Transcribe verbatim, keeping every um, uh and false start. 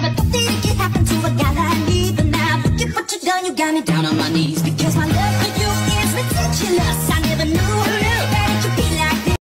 What did it happen to a guy like me? But now look at what you done, you got me down on my knees.